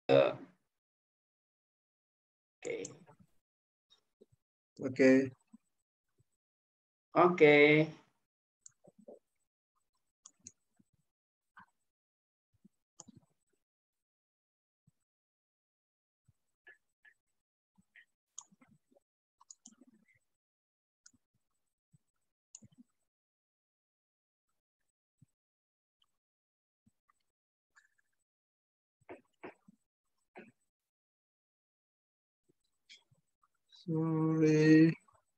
Oke. Oke. Oke. Sorry.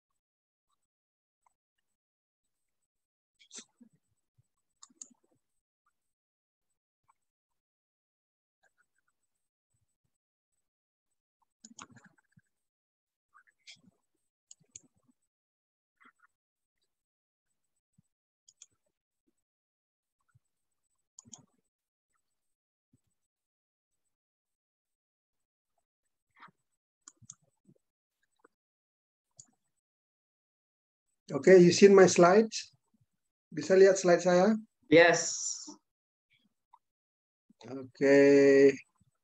Oke, you seen my slides? Bisa lihat slide saya? Yes. Oke.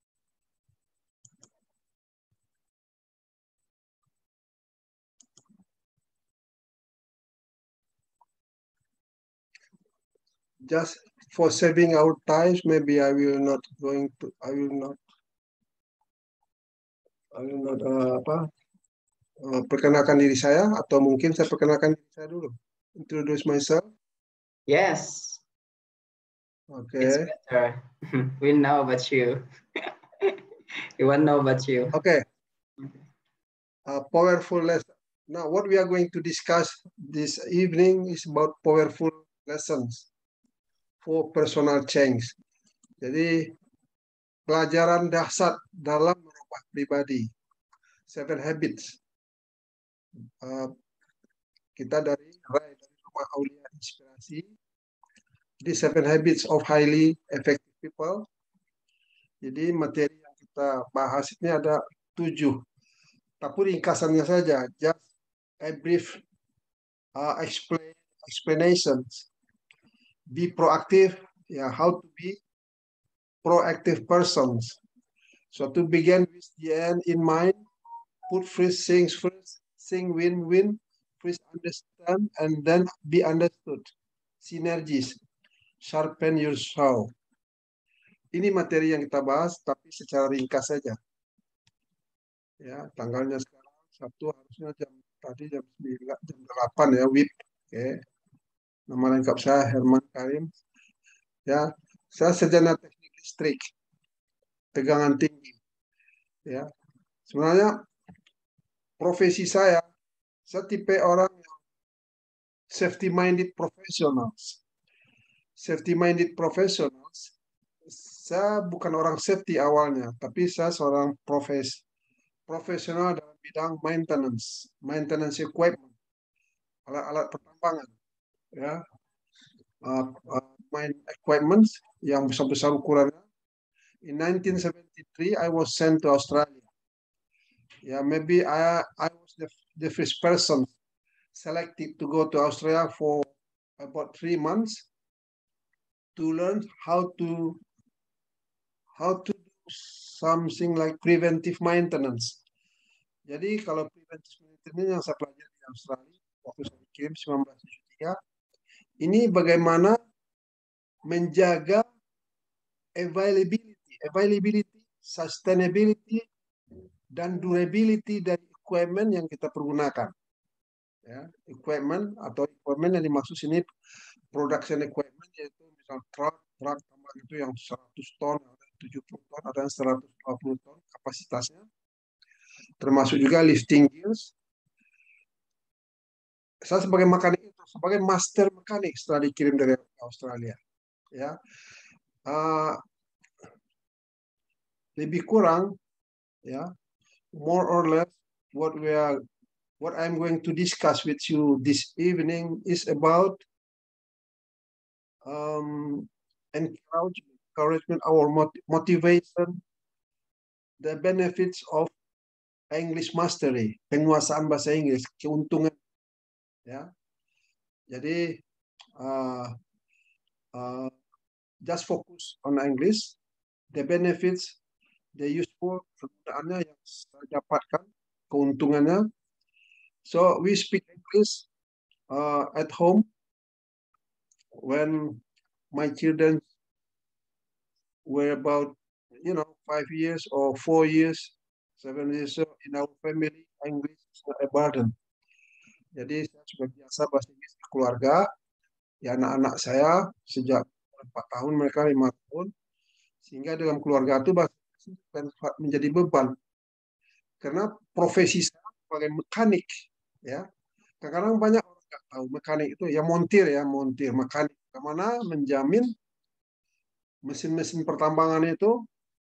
Just for saving our time, maybe I will not perkenalkan diri saya, atau mungkin saya perkenalkan diri saya dulu. Introduce myself. Yes. Oke. It's better. We know about you. We want to know about you. Okay. Powerful lesson. Now, what we are going to discuss this evening is about powerful lessons for personal change. Jadi, pelajaran dasar dalam merubah pribadi. 7 habits. Kita dari Rumah Aulia Inspirasi. Jadi 7 habits of highly effective people. Jadi materi yang kita bahas ini ada 7. Tapi ringkasannya saja, just a brief explanations. Be proactive, how to be proactive persons. So to begin with the end in mind, put first things first, think win-win, first understand and then be understood. Synergies, sharpen your saw. Ini materi yang kita bahas, tapi secara ringkas saja. Ya, tanggalnya sekarang Sabtu, harusnya jam 9, jam 8 ya, WIB. Oke. Nama lengkap saya Herman Karim. Ya, saya sarjana teknik listrik, tegangan tinggi. Ya, sebenarnya profesi saya tipe orang yang safety minded professionals. Safety minded professionals. Saya bukan orang safety awalnya, tapi saya seorang profesional dalam bidang maintenance equipment, alat-alat pertambangan, ya, main equipment yang besar-besar ukurannya. In 1973, I was sent to Australia. Yeah, maybe I was the first person selected to go to Australia for about 3 months to learn how to do something like preventive maintenance. Jadi kalau preventive maintenance yang saya pelajari di Australia waktu saya dikirim 1973, ini bagaimana menjaga availability, sustainability, dan durability dari equipment yang kita pergunakan. Ya, equipment yang dimaksud sini production equipment, yaitu misal truk tambang itu yang 100 ton, ada 70 ton, ada yang 120 ton kapasitasnya, termasuk juga lifting gears. Saya sebagai master mekanik setelah dikirim dari Australia, ya, lebih kurang, ya, more or less what I'm going to discuss with you this evening is about encouragement, our motivation, the benefits of English mastery, penguasaan bahasa Inggris, keuntungan. Ya, jadi just focus on English, the benefits, the useful, kegunaannya yang saya dapatkan, keuntungannya. So we speak English at home when my children were about 5 years or 4 years, 7 years. So in our family, English is not a burden. Jadi saya sudah biasa bahasa Inggris di keluarga. Ya, anak-anak saya sejak 4 tahun, mereka 5 tahun. Sehingga dalam keluarga itu bahasa Inggris menjadi beban. Karena profesi saya sebagai mekanik, ya. Kadang-kadang banyak orang nggak tahu mekanik itu ya montir, mekanik. Kemana menjamin mesin-mesin pertambangan itu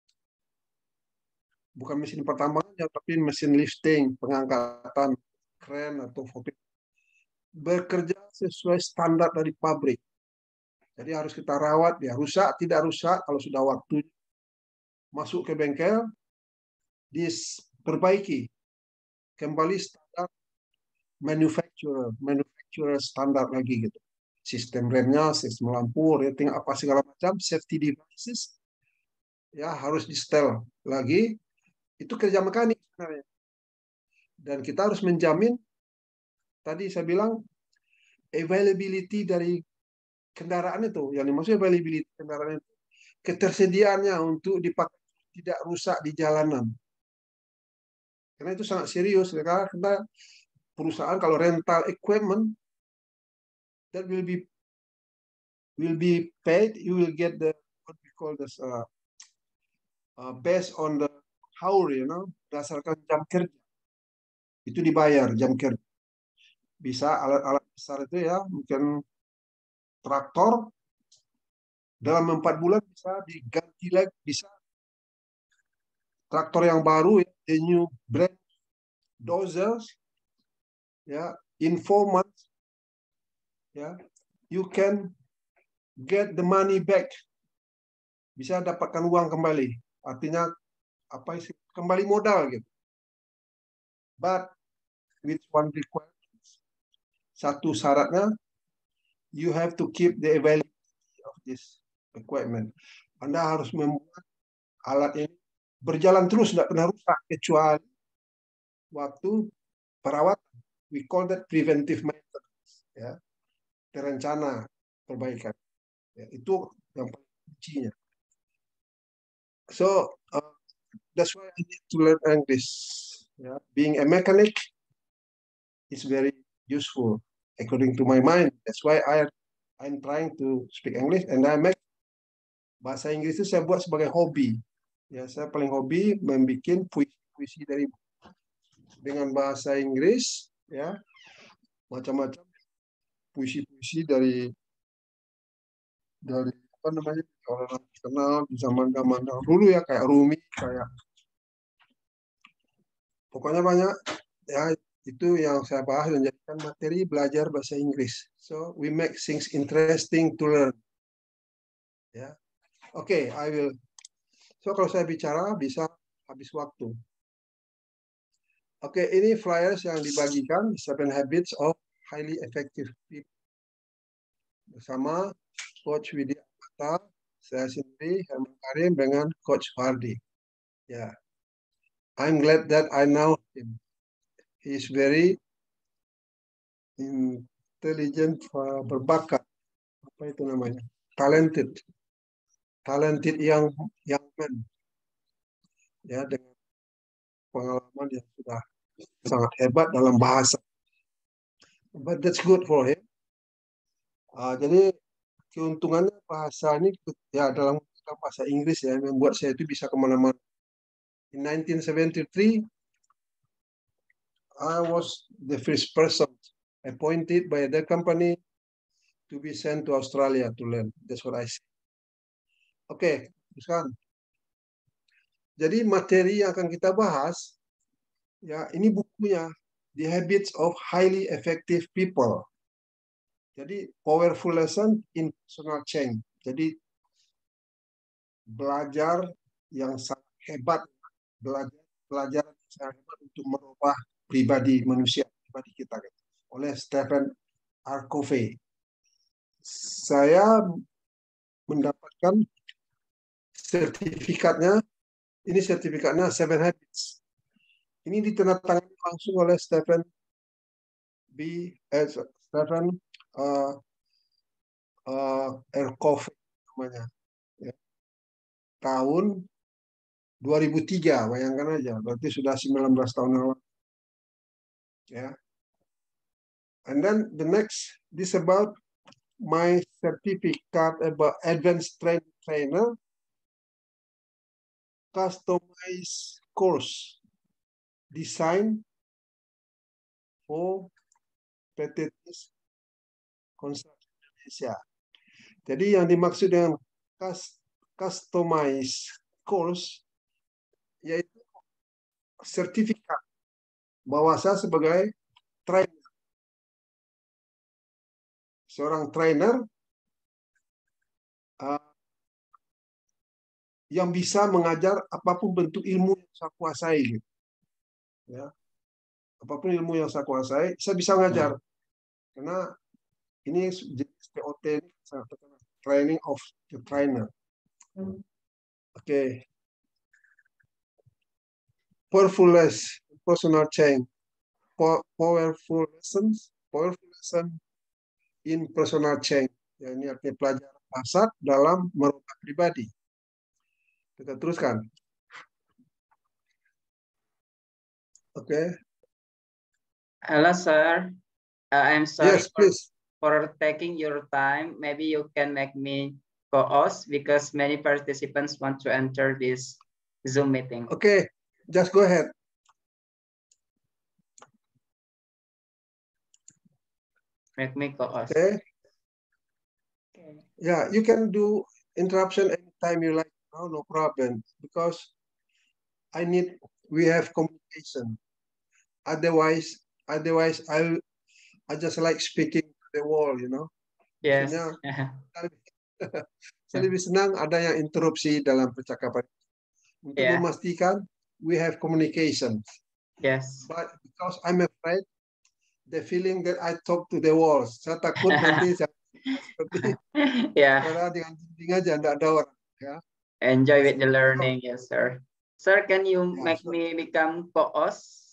bukan mesin pertambangan, tapi mesin lifting, pengangkatan kren atau forklift bekerja sesuai standar dari pabrik. Jadi harus kita rawat, ya rusak, tidak rusak, kalau sudah waktu masuk ke bengkel, diperbaiki kembali standar manufacturer standar lagi gitu. Sistem remnya, sistem lampu, rating apa segala macam, safety devices, ya harus di setel lagi. Itu kerja mekanik sebenarnya. Dan kita harus menjamin, tadi saya bilang, availability dari kendaraan itu. Yang dimaksud availability kendaraan itu, ketersediaannya untuk dipakai tidak rusak di jalanan. Karena itu sangat serius. Karena kita perusahaan kalau rental equipment, that will be paid. You will get the what we call this based on the hour, berdasarkan jam kerja. Itu dibayar jam kerja. Bisa alat-alat besar itu ya, mungkin traktor dalam 4 bulan bisa diganti lagi, bisa traktor yang baru, the new brand dozers, ya, in 4 months, ya, you can get the money back, bisa dapatkan uang kembali, artinya apa sih, kembali modal gitu. But with one requirement, satu syaratnya, you have to keep the availability of this equipment. Anda harus membuat alat ini berjalan terus, tidak pernah rusak kecuali waktu perawatan. We call that preventive maintenance, ya, terencana perbaikan. Ya, itu yang paling kuncinya. So that's why I need to learn English. Yeah. Being a mechanic is very useful according to my mind. That's why I'm trying to speak English, and I make bahasa Inggris itu saya buat sebagai hobi. Ya, saya paling hobi membuat puisi dari dengan bahasa Inggris, ya, macam-macam puisi-puisi dari apa namanya, orang kenal di zaman-zaman dulu ya, kayak Rumi, kayak pokoknya banyak ya. Itu yang saya bahas dan jadikan materi belajar bahasa Inggris. So we make things interesting to learn. Ya, oke, I will. So kalau saya bicara bisa habis waktu. Oke, ini flyers yang dibagikan, 7 Habits of Highly Effective People, bersama Coach Widya Amata, saya sendiri Herman Karim dengan Coach Hardy. Ya, I'm glad that I know him. He is very intelligent, berbakat, apa itu namanya, talented young man, ya, dengan pengalaman yang sudah sangat hebat dalam bahasa. But that's good for him. Jadi keuntungannya bahasa ini ya, dalam bahasa Inggris ya, membuat saya itu bisa kemana-mana. In 1973, I was the first person appointed by the company to be sent to Australia to learn. That's what I say. Oke, teruskan. Jadi materi yang akan kita bahas, ya, ini bukunya, The Habits of Highly Effective People. Jadi powerful lesson in personal change. Jadi belajar yang sangat hebat, belajar yang sangat hebat untuk merubah pribadi manusia, pribadi kita, oleh Stephen R. Covey. Saya mendapatkan sertifikatnya Ini sertifikatnya 7 Habits. Ini ditandatangani langsung oleh Stephen Erkoff namanya. Ya. Tahun 2003, bayangkan aja, berarti sudah 19 tahun lalu. Ya. And then the next, this about my certificate about advanced trainer, customized course design for PT Construction Indonesia. Jadi yang dimaksud dengan customized course yaitu sertifikat bahwa saya sebagai trainer, seorang trainer yang bisa mengajar apapun bentuk ilmu yang saya kuasai, gitu. Ya, apapun ilmu yang saya kuasai, saya bisa mengajar. Karena ini jenis TOT ini sangat terkenal, training of the trainer. Oke. Powerful personal change, powerful lesson in personal change. Ya, ini artinya pelajaran dasar dalam merubah pribadi. Kita teruskan. Oke. Hello, sir. I'm sorry Yes, please. for taking your time. Maybe you can make me co-host because many participants want to enter this Zoom meeting. Okay, just go ahead. Make me co-host. Okay. Yeah, you can do interruption anytime you like. No problem. Because we have communication. Otherwise I just like speaking to the wall, you know. Yes. Saya lebih senang ada yang interupsi dalam percakapan. Untuk memastikan we have communication. Yes. But because I'm afraid, the feeling that I talk to the walls. Saya takut nanti seperti suara dengan dinding aja, tidak ada orang. Ya. Enjoy with the learning, yes, sir. Sir, can you make me become co-host?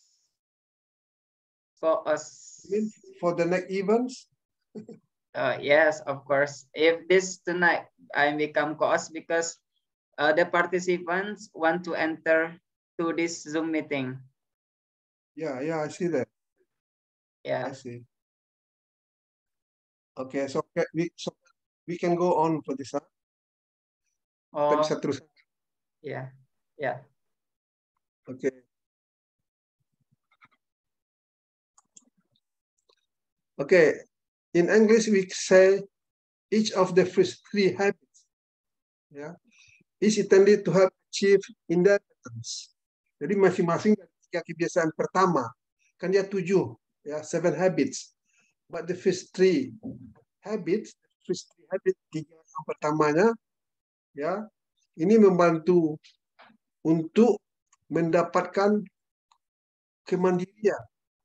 Co-host. For the next events? Yes, of course. If this tonight I become co-host because the participants want to enter to this Zoom meeting. Yeah, I see that. Yeah. I see. Okay, so we can go on for this. Kita bisa terus. Yeah. Okay. Okay. In English, we say each of the first 3 habits, is intended to help achieve independence. Jadi masing-masing dari 3 kebiasaan pertama, kan dia 7, 7 habits. But the first 3 habits, 3 yang pertamanya, ini membantu untuk mendapatkan kemandirian,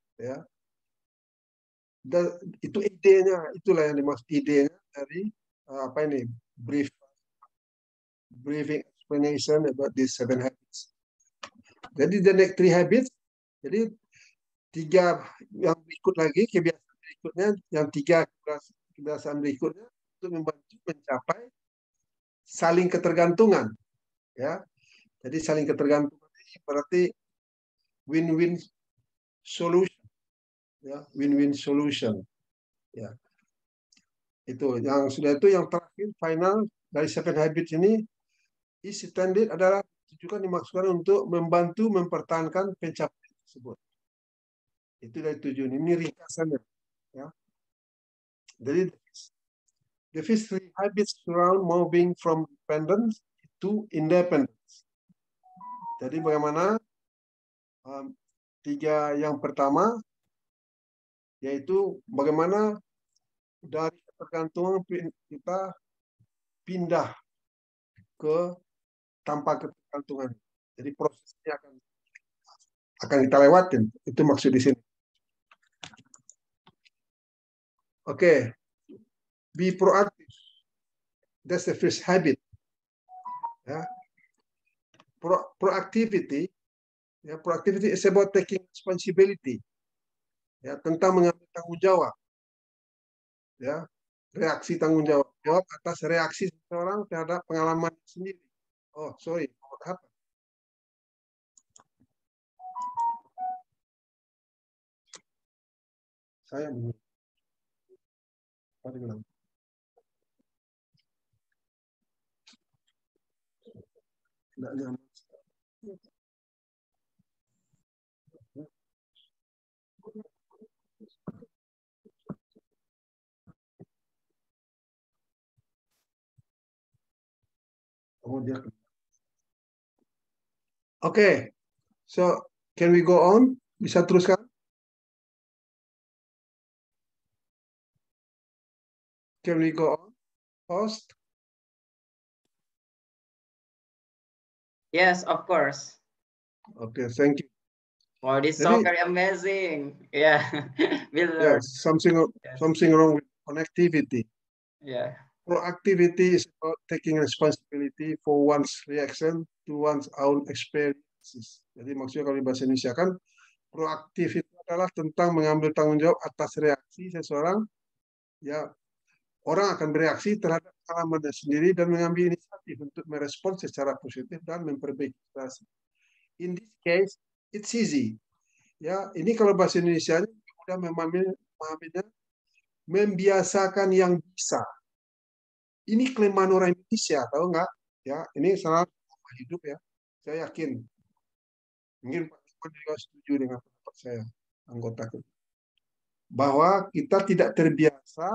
Dan itu idenya, itulah yang dimaksud idenya dari briefing explanation about these 7 habits. Jadi the next 3 habits, jadi 3 yang berikut lagi, kebiasaan berikutnya, yang 3 kebiasaan berikutnya untuk membantu mencapai saling ketergantungan. Jadi saling ketergantungan ini berarti win-win solution. Win-win solution. Itu yang yang terakhir final dari 7 habits ini is intended adalah tujuan dimaksudkan untuk membantu mempertahankan pencapaian tersebut. Itu dari 7 ini ringkasannya. Jadi the first 3 habits surround moving from dependence to independence. Jadi bagaimana 3 yang pertama yaitu bagaimana dari ketergantungan kita pindah ke tanpa ketergantungan. Jadi prosesnya akan kita lewatin. Itu maksud di sini. Oke. Be proactive. That's the first habit. proactivity. Ya, proactivity is about taking responsibility. Ya, tentang mengambil tanggung jawab. Ya, reaksi tanggung jawab atas reaksi seseorang terhadap pengalaman sendiri. Oh, sorry, apa? Saya apa bilang? Tidak nyaman. Oh, dia. Okay, so can we go on? Bisa teruskan? Can we go on? Host? Yes, of course. Okay, thank you. Wow, this is so Jadi, very amazing. Yeah, we yeah, learn. something Yes. something wrong with connectivity. Yeah. Proactivity is about taking responsibility for one's reaction to one's own experiences. Jadi maksudnya kalau di bahasa Indonesia kan proaktif itu adalah tentang mengambil tanggung jawab atas reaksi seseorang. Ya, orang akan bereaksi terhadap pengalamannya sendiri dan mengambil inisiatif untuk merespon secara positif dan memperbaiki situasi. In this case, it's easy. Ya, ini kalau bahasa Indonesia mudah memahaminya, membiasakan yang bisa. Ini kelemahan orang Indonesia, tahu nggak? Ya, ini sangat hidup ya. Saya yakin. Mungkin Pak Lukman juga setuju dengan pendapat saya, anggota kita. Bahwa kita tidak terbiasa,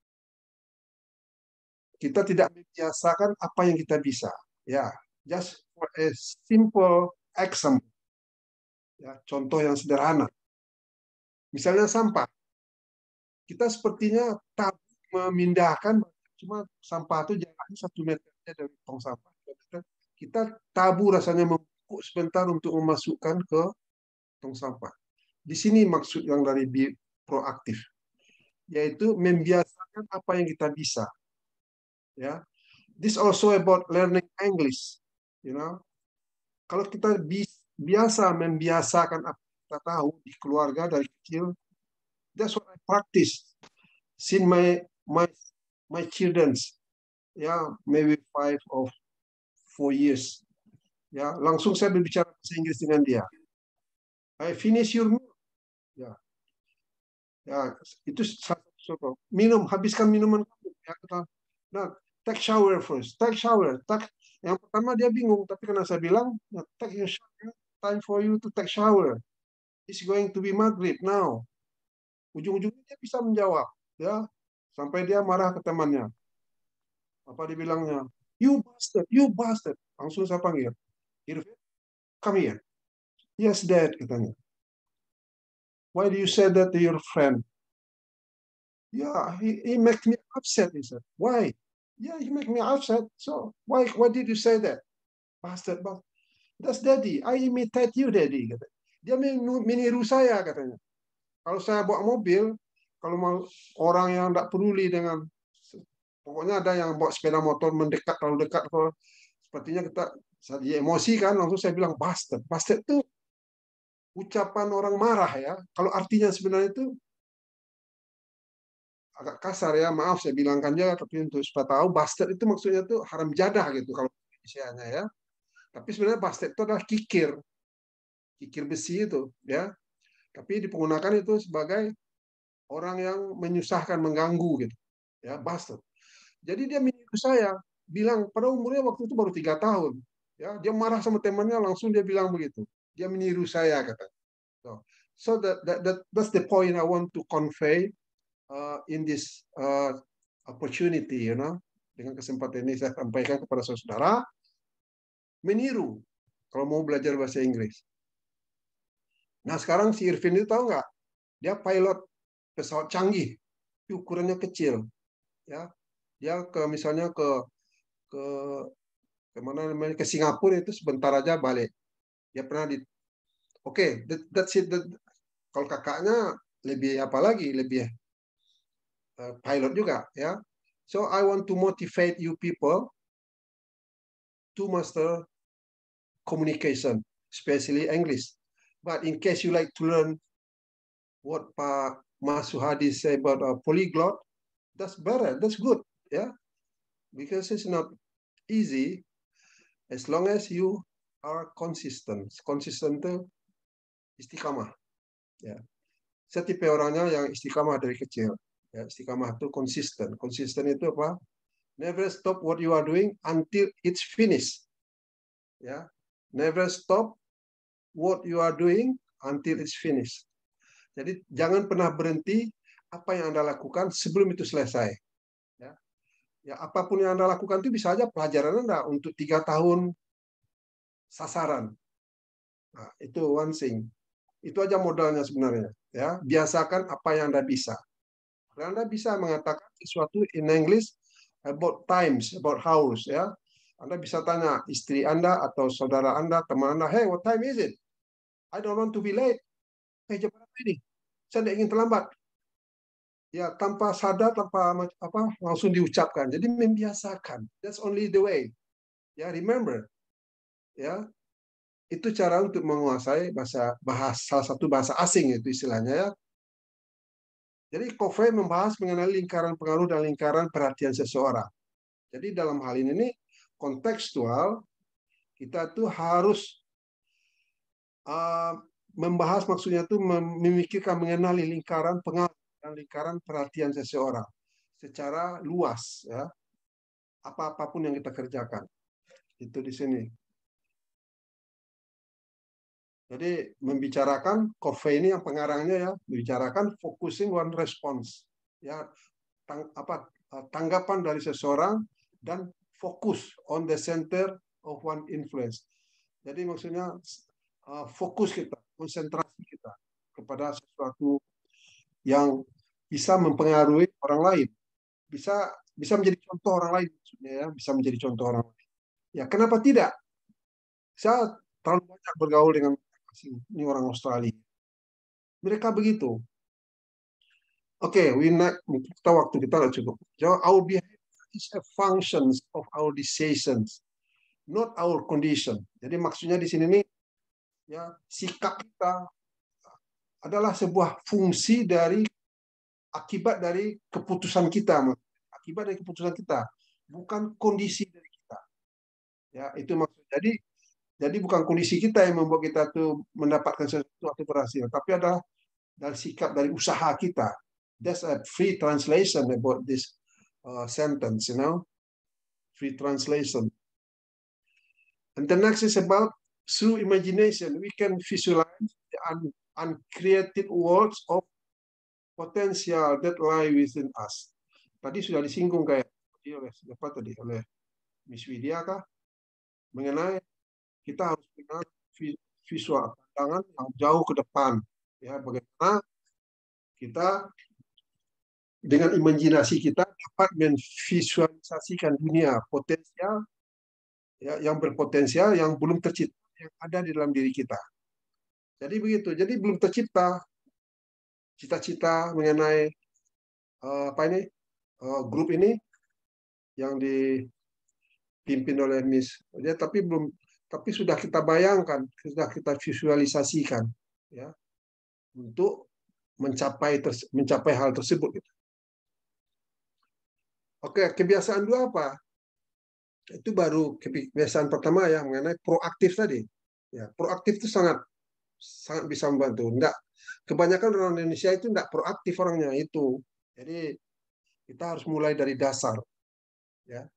kita tidak membiasakan apa yang kita bisa. Ya, just for a simple example. Ya, contoh yang sederhana. Misalnya sampah. Kita sepertinya tak memindahkan, cuma sampah itu jaraknya 1 meter dari tong sampah. Kita tabu rasanya membungkuk sebentar untuk memasukkan ke tong sampah. Di sini maksud yang dari proaktif, yaitu membiasakan apa yang kita bisa. Ya, this also about learning English. You know, kalau kita biasa membiasakan apa yang kita tahu di keluarga dari kecil, that's what I practice since my children's, ya, maybe 5 or 4 years. Ya, langsung saya berbicara bahasa Inggris dengan dia. I finish your meal. Ya, ya itu satu. Minum, habiskan minuman kamu. Ya, nah, take shower first. Take shower. Yang pertama dia bingung, tapi karena saya bilang, take your shower. Time for you to take shower. It's going to be maghrib now. Ujung-ujungnya dia bisa menjawab, ya, sampai dia marah ke temannya. Apa dibilangnya? You bastard, you bastard. Langsung saya panggil. Irfan, come here. Yes, Dad, katanya. Why do you say that to your friend? Yeah, he makes me upset, he said. Why? Yeah, he make me upset. So why did you say that? Bastard, bastard. That's Daddy. I imitate you, Daddy. Kata. Dia meniru saya, katanya. Kalau saya bawa mobil, kalau mau orang yang tidak peduli dengan, pokoknya ada yang bawa sepeda motor mendekat, terlalu dekat, sepertinya saya emosi kan, langsung saya bilang bastard. Bastard itu ucapan orang marah ya. Kalau artinya sebenarnya itu agak kasar ya, maaf saya bilangkan aja, tapi untuk supaya tahu, bastard itu maksudnya itu haram jadah gitu kalau Indonesianya ya. Tapi sebenarnya bastard itu adalah kikir besi itu ya. Tapi dipergunakan itu sebagai orang yang menyusahkan, mengganggu gitu ya, bastard. Jadi dia meniru saya, bilang pada umurnya waktu itu baru 3 tahun ya, dia marah sama temannya, langsung dia bilang begitu, dia meniru saya kata. So that's the point I want to convey in this opportunity, you know. Dengan kesempatan ini saya sampaikan kepada saudara, meniru kalau mau belajar bahasa Inggris. Nah sekarang si Irvin itu tahu nggak? Dia pilot pesawat canggih, ukurannya kecil, ya. Dia misalnya ke mana namanya, ke Singapura itu sebentar aja balik. Dia pernah that's it. Kalau kakaknya lebih apa lagi, lebih pilot juga ya. So I want to motivate you people to master communication, especially English. But in case you like to learn what Pak Mas Suhadi say about a polyglot, that's better, that's good, yeah, because it's not easy as long as you are consistent. Consistent itu istiqamah, ya. Saya tipe orangnya yang istiqamah dari kecil. Ya, istiqamah itu konsisten. Konsisten itu apa? Never stop what you are doing until it's finished. Ya, never stop what you are doing until it's finished. Jadi jangan pernah berhenti apa yang Anda lakukan sebelum itu selesai. Ya, ya apapun yang Anda lakukan itu bisa aja pelajaran Anda untuk 3 tahun sasaran. Nah, itu one thing. Itu aja modalnya sebenarnya. Ya, biasakan apa yang Anda bisa. Anda bisa mengatakan sesuatu in English about times, about hours, ya. Anda bisa tanya istri Anda atau saudara Anda, teman Anda, hey, what time is it? I don't want to be late. Hey, jam berapa ini? Saya tidak ingin terlambat. Ya, tanpa sadar, tanpa apa, langsung diucapkan. Jadi membiasakan. That's only the way. Ya, remember. Ya, itu cara untuk menguasai salah satu bahasa asing itu istilahnya, ya. Jadi Covey membahas mengenai lingkaran pengaruh dan lingkaran perhatian seseorang. Jadi dalam hal ini kontekstual, kita tuh harus membahas, maksudnya tuh memikirkan mengenali lingkaran pengaruh dan lingkaran perhatian seseorang secara luas, ya. Apapun yang kita kerjakan. Itu di sini. Jadi membicarakan Covey ini yang pengarangnya, ya, membicarakan focusing one response, ya, tanggapan dari seseorang dan fokus on the center of one influence. Jadi maksudnya fokus kita, konsentrasi kita kepada sesuatu yang bisa mempengaruhi orang lain, bisa menjadi contoh orang lain, maksudnya, ya, bisa menjadi contoh orang lain. Ya, kenapa tidak? Saya terlalu banyak bergaul dengan ini orang Australia. Mereka begitu. Oke, kita waktu kita nggak cukup. So, our behavior is a function of our decisions, not our condition. Jadi maksudnya di sini nih, ya, sikap kita adalah sebuah fungsi dari akibat dari keputusan kita, bukan kondisi dari kita. Ya, itu maksud. Jadi bukan kondisi kita yang membuat kita tuh mendapatkan sesuatu berhasil, tapi adalah dari sikap, dari usaha kita. That's a free translation about this sentence, you know, free translation. And the next is about through imagination we can visualize the uncreated worlds of potential that lie within us. Tadi sudah disinggung oleh Miss Widya kah, mengenai kita harus punya visual pandangan yang jauh ke depan, ya, bagaimana kita dengan imajinasi kita dapat memvisualisasikan dunia potensial, ya, yang berpotensial, yang belum tercipta, yang ada di dalam diri kita. Jadi begitu. Jadi belum tercipta cita-cita mengenai grup ini yang dipimpin oleh Miss, ya, tapi sudah kita bayangkan, sudah kita visualisasikan, ya, untuk mencapai hal tersebut. Oke, kebiasaan dua apa? Itu baru kebiasaan pertama, ya, mengenai proaktif tadi. Ya, proaktif itu sangat bisa membantu. Kebanyakan orang Indonesia itu tidak proaktif orangnya itu. Jadi kita harus mulai dari dasar, ya.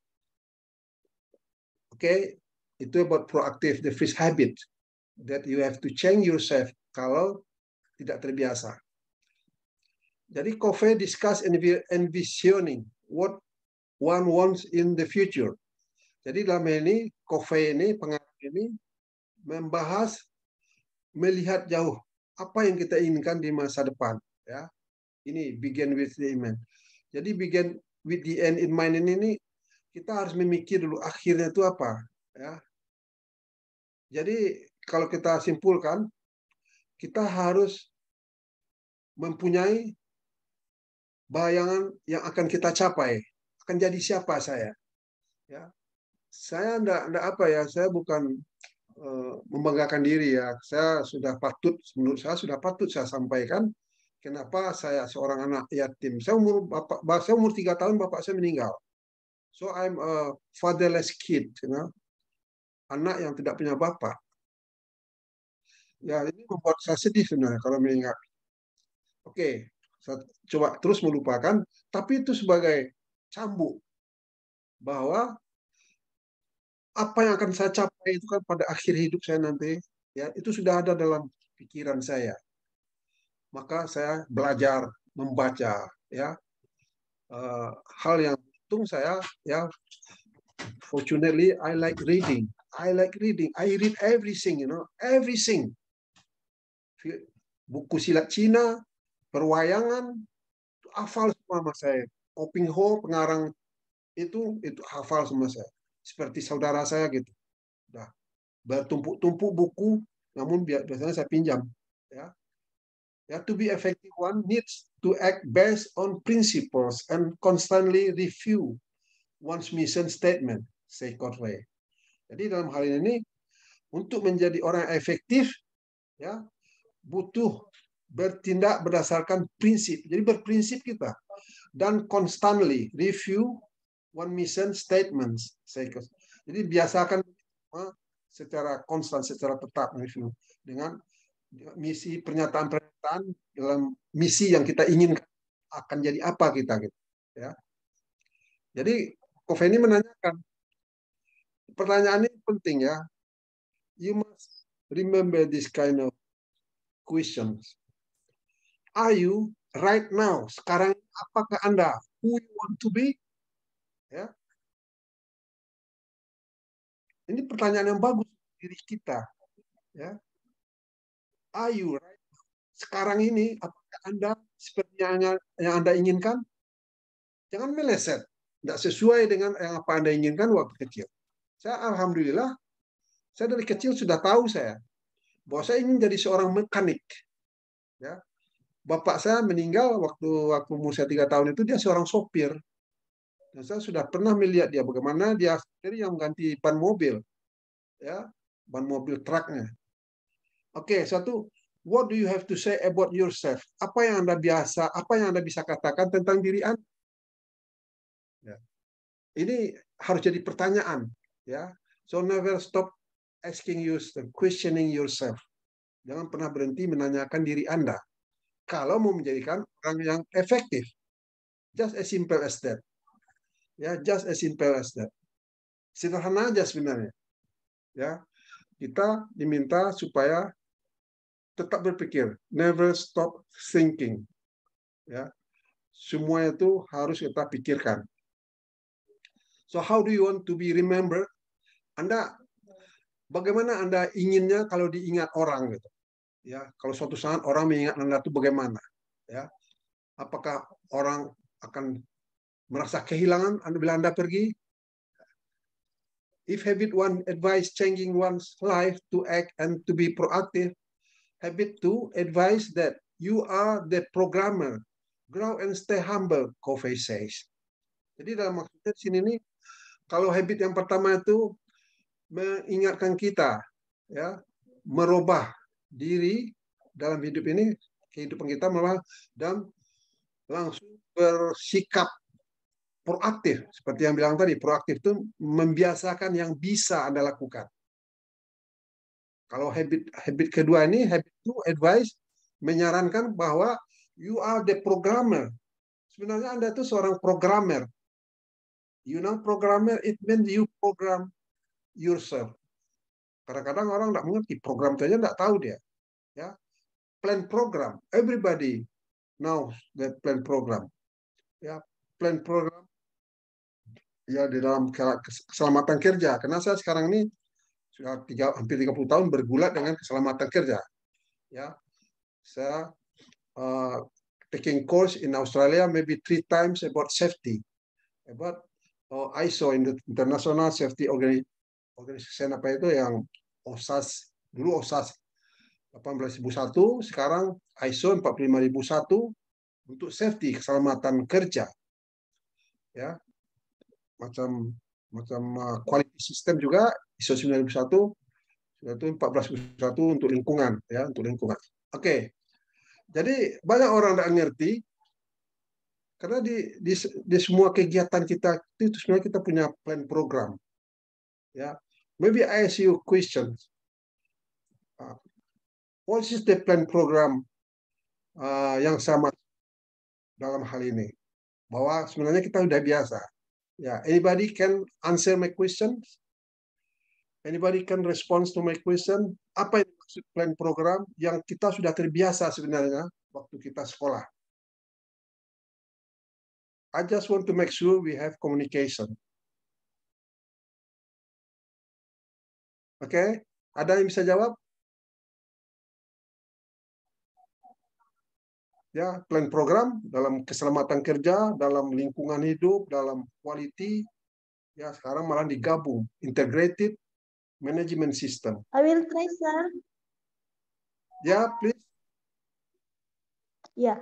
Oke, itu about proaktif, the first habit that you have to change yourself kalau tidak terbiasa. Jadi Covey discuss envisioning what one wants in the future. Jadi dalam ini Covey ini, pengarang ini, membahas melihat jauh apa yang kita inginkan di masa depan, ya. Ini begin with the end. Jadi begin with the end in mind ini kita harus memikir dulu akhirnya itu apa, ya. Jadi kalau kita simpulkan, kita harus mempunyai bayangan yang akan kita capai, akan jadi siapa saya, ya. Saya enggak apa, ya, saya bukan membanggakan diri ya. Saya sudah patut, menurut saya sudah patut saya sampaikan kenapa saya seorang anak yatim. Saya umur 3 tahun bapak saya meninggal. So I'm a fatherless kid, anak yang tidak punya bapak. Ya ini membuat saya sedih sebenarnya kalau mengingat. Oke, saya coba terus melupakan, tapi itu sebagai cambuk bahwa apa yang akan saya capai itu kan pada akhir hidup saya nanti, ya itu sudah ada dalam pikiran saya. Maka saya belajar membaca, ya hal yang untung saya, ya fortunately I like reading. I like reading. I read everything, everything. Buku silat Cina, perwayangan, hafal semua sama saya. Koping Ho, pengarang itu hafal semua saya. Seperti saudara saya gitu. Nah, bertumpuk-tumpuk buku, namun biasanya saya pinjam. Ya, to be effective one needs to act based on principles and constantly review one's mission statement, say Cotray. Jadi dalam hal ini untuk menjadi orang efektif, ya butuh bertindak berdasarkan prinsip. Jadi berprinsip kita dan constantly review one mission statements. Jadi biasakan secara konstan, secara tetap review dengan misi pernyataan-pernyataan dalam misi yang kita inginkan akan jadi apa kita gitu. Ya. Jadi Koveni menanyakan pertanyaan ini penting ya. You must remember this kind of questions. Are you right now? Sekarang apakah Anda who you want to be? Ya. Ini pertanyaan yang bagus diri kita. Ya. Are you right now? Sekarang ini apakah Anda seperti yang Anda inginkan? Jangan meleset. Tidak sesuai dengan yang apa Anda inginkan waktu kecil. Saya alhamdulillah, saya dari kecil sudah tahu bahwa saya ingin jadi seorang mekanik. Ya. Bapak saya meninggal waktu umur saya 3 tahun itu, dia seorang sopir. Dan saya sudah pernah melihat dia bagaimana dia sendiri yang mengganti ban mobil, ya, ban mobil truknya. Oke, satu, what do you have to say about yourself? Apa yang Anda bisa katakan tentang diri Anda? Ya. Ini harus jadi pertanyaan, ya. So never stop asking yourself, questioning yourself. Jangan pernah berhenti menanyakan diri Anda. Kalau mau menjadikan orang yang efektif, just as simple as that. Ya, just as simple as that. Sederhana aja sebenarnya. Ya, kita diminta supaya tetap berpikir, never stop thinking. Ya, semua itu harus kita pikirkan. So how do you want to be remembered? Bagaimana Anda inginnya kalau diingat orang gitu? Ya, kalau suatu saat orang mengingat Anda itu bagaimana? Ya, apakah orang akan merasa kehilangan bila Anda pergi? If habit one advise changing one's life to act and to be proactive, habit two advise that you are the programmer. Grow and stay humble, Covey says. Jadi dalam maksudnya di sini nih, kalau habit yang pertama itu mengingatkan kita, ya, merubah diri dalam hidup ini, kehidupan kita malah dan langsung bersikap proaktif, seperti yang bilang tadi, proaktif itu membiasakan yang bisa Anda lakukan. Kalau habit kedua ini, habit two advice menyarankan bahwa you are the programmer. Sebenarnya Anda itu seorang programmer. You know programmer, it means you program yourself. Kadang-kadang orang tidak mengerti program saja tidak tahu dia. Ya, plan program. Everybody knows that plan program. Ya, plan program. Ya, di dalam keselamatan kerja. Karena saya sekarang ini sudah hampir 30 tahun bergulat dengan keselamatan kerja. Ya, saya taking course in Australia maybe 3 times about safety, about ISO, International Safety Organization, apa itu yang OSAS, dulu OSAS 18.001, sekarang ISO 45001 untuk safety, keselamatan kerja. Ya, macam quality system juga ISO 9001 Sudah itu 14.1 untuk lingkungan, ya, untuk lingkungan. Oke. Jadi banyak orang tidak ngerti karena di semua kegiatan kita itu sebenarnya kita punya plan program. Ya, maybe I ask you questions. What is the plan program yang sama dalam hal ini? Bahwa sebenarnya kita sudah biasa. Ya, anybody can answer my question? Anybody can respond to my question? Apa yang maksud plan program yang kita sudah terbiasa sebenarnya waktu kita sekolah? I just want to make sure we have communication. Oke, ada yang bisa jawab? Ya, plan program dalam keselamatan kerja, dalam lingkungan hidup, dalam quality, ya sekarang malah digabung, integrated management system. I will try, sir. Ya, please. Yeah,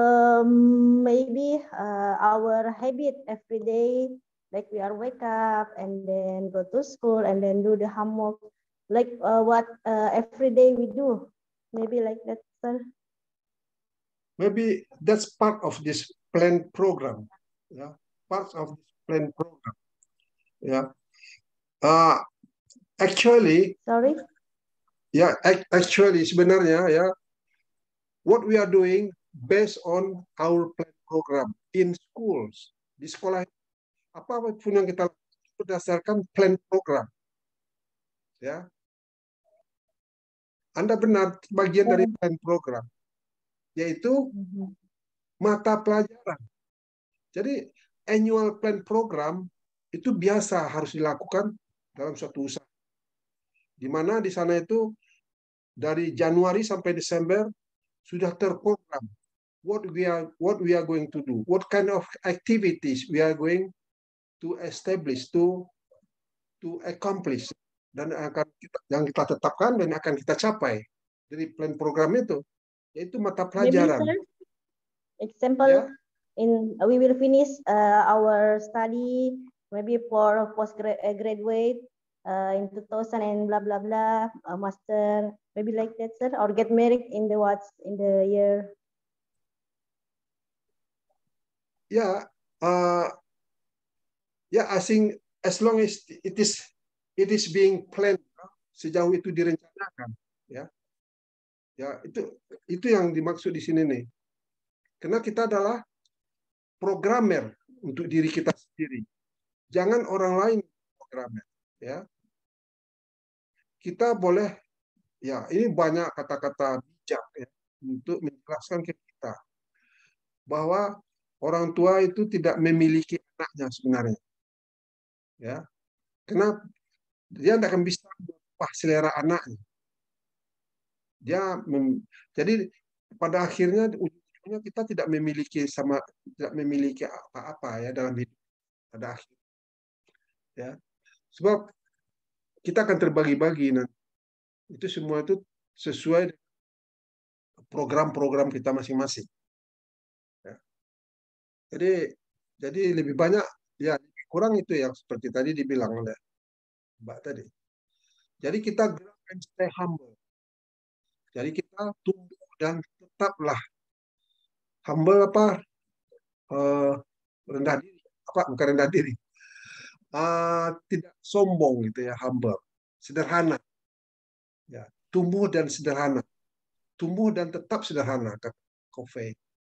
maybe our habit every day, like we are wake up and then go to school and then do the homework, like what every day we do, maybe like that, sir. Maybe that's part of this plan program. Yeah, part of this plan program. Yeah. Actually. Sorry. Ya, actually sebenarnya ya, what we are doing based on our plan program in schools, di sekolah, apapun yang kita lakukan berdasarkan plan program. Ya, Anda benar, bagian dari plan program, yaitu mata pelajaran. Jadi annual plan program itu biasa harus dilakukan dalam suatu usaha. Di mana di sana itu dari Januari sampai Desember sudah terprogram what we are going to do, what kind of activities we are going to establish, to accomplish, dan yang kita tetapkan dan akan kita capai dari plan program itu, yaitu mata pelajaran. Maybe, sir, example, yeah. We will finish our study maybe for postgraduate in 2000 and blah blah blah, master, maybe like that, sir, or get married in the year. Yeah, I think as long as it is being planned, sejauh itu direncanakan, ya itu yang dimaksud di sini nih. Karena kita adalah programmer untuk diri kita sendiri. Jangan orang lain programmer, ya. Kita boleh, ya ini banyak kata-kata bijak ya, untuk menjelaskan ke kita bahwa orang tua itu tidak memiliki anaknya sebenarnya, ya. Karena dia tidak akan bisa mengubah selera anaknya. Jadi pada akhirnya ujungnya kita tidak memiliki apa-apa ya dalam hidup pada akhirnya. Ya. Sebab kita akan terbagi-bagi nanti. Itu semua itu sesuai program-program kita masing-masing. Ya. Jadi lebih banyak, ya lebih kurang itu yang seperti tadi dibilang oleh Mbak tadi. Jadi kita grow and stay humble. Jadi kita tumbuh dan tetaplah humble apa? Rendah diri. Bukan rendah diri. Tidak sombong gitu ya, humble. Sederhana. Ya, tumbuh dan sederhana. Tumbuh dan tetap sederhana, kata Covey.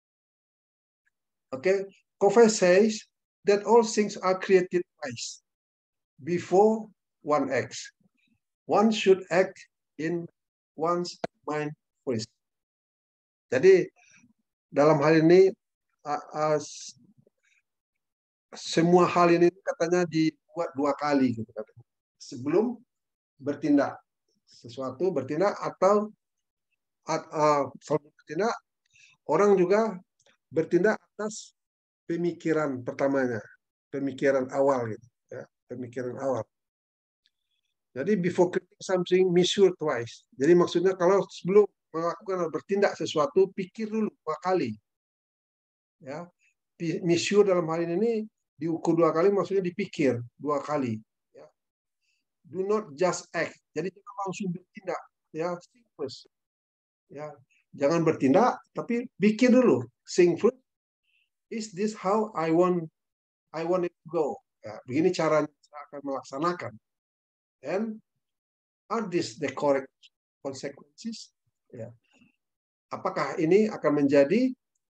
Okay, Covey says that all things are created twice before one acts. One should act in one's mind first. Jadi dalam hal ini semua hal ini katanya dibuat 2 kali gitu katanya. Sebelum bertindak sesuatu, bertindak atau sebelum bertindak, orang juga bertindak atas pemikiran pertamanya, pemikiran awal gitu ya, pemikiran awal. Jadi before creating something, measure twice. Jadi maksudnya kalau sebelum melakukan atau bertindak sesuatu, pikir dulu 2 kali. Ya, measure dalam hal ini diukur 2 kali, maksudnya dipikir 2 kali. Ya. Do not just act. Jadi jangan langsung bertindak, ya, think first. Ya, jangan bertindak, tapi pikir dulu. Think first. Is this how I want it to go? Ya, begini cara saya akan melaksanakan. And are this the correct consequences? Ya. Apakah ini akan menjadi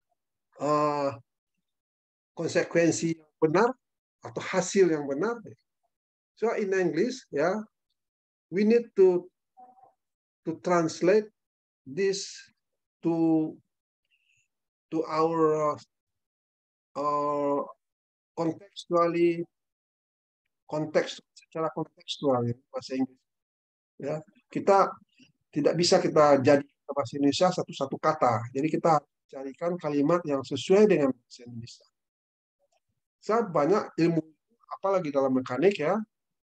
konsekuensi yang benar atau hasil yang benar? So in English, ya, we need to translate this to our secara kontekstual ya, bahasa Inggris. Ya, kita tidak bisa kita jadi bahasa Indonesia satu-satu kata. Jadi kita carikan kalimat yang sesuai dengan bahasa Indonesia. Saya banyak ilmu, apalagi dalam mekanik ya,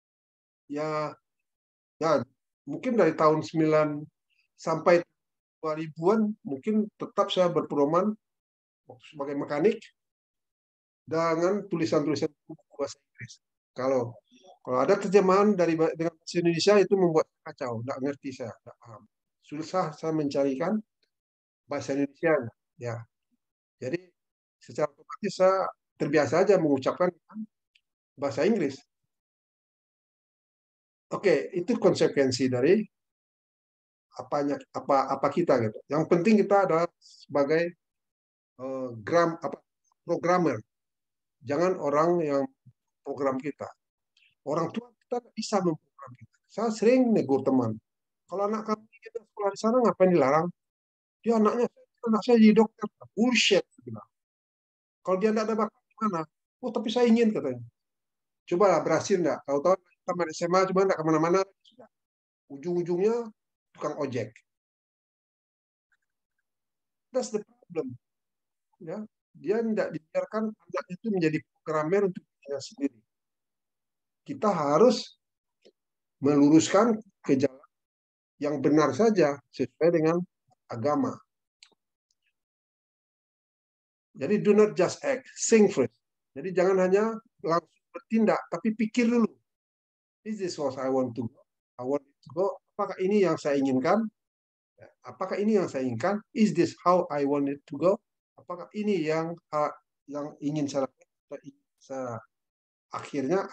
mungkin dari tahun 9 sampai 2000-an mungkin tetap saya berpedoman sebagai mekanik dengan tulisan-tulisan buku bahasa Inggris. Kalau ada terjemahan dengan bahasa Indonesia itu membuat kacau, nggak ngerti saya, nggak paham. Susah saya mencarikan bahasa Indonesia, ya. Jadi secara otomatis saya terbiasa aja mengucapkan bahasa Inggris. Oke, itu konsekuensi dari apa kita gitu. Yang penting kita adalah sebagai programmer. Jangan orang yang program kita. Orang tua kita bisa memprogram kita. Saya sering negur teman. Kalau anak kamu kita sekolah di sana ngapain dilarang? Dia anak saya jadi dokter. Bullshit. Kalau dia tidak ada bakat gimana? Oh tapi saya ingin katanya. Coba lah berhasil nggak? Tahu-tahu tamat SMA cuma nggak kemana-mana. Ujung-ujungnya tukang ojek. That's the problem. Ya, dia tidak dibiarkan anak itu menjadi programmer untuk dirinya sendiri. Kita harus meluruskan ke jalan yang benar saja sesuai dengan agama. Jadi do not just act, think first. Jadi jangan hanya langsung bertindak, tapi pikir dulu. Is this what I want to go? I want it to go. Apakah ini yang saya inginkan? Apakah ini yang saya inginkan? Is this how I want it to go? Apakah ini yang ingin saya lakukan? Akhirnya.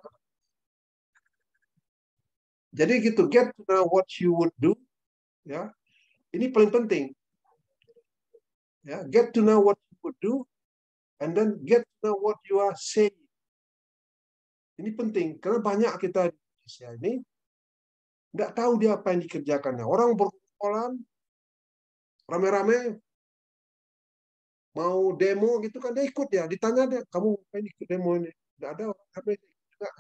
Jadi gitu, get to know what you would do. Ya, ini paling penting. Ya, get to know what you would do, and then get to know what you are saying. Ini penting karena banyak kita di Indonesia ini nggak tahu dia apa yang dikerjakannya. Orang berkumpulan rame-rame mau demo gitu kan dia ikut ya. Ditanya dia, kamu ngapain ikut demo ini? Nggak ada orang rame juga.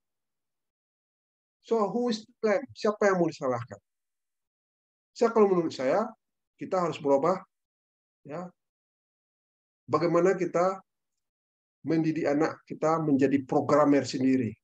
So who is to blame? Siapa yang mau disalahkan? Kalau menurut saya kita harus berubah. Ya, bagaimana kita mendidik anak kita menjadi programmer sendiri.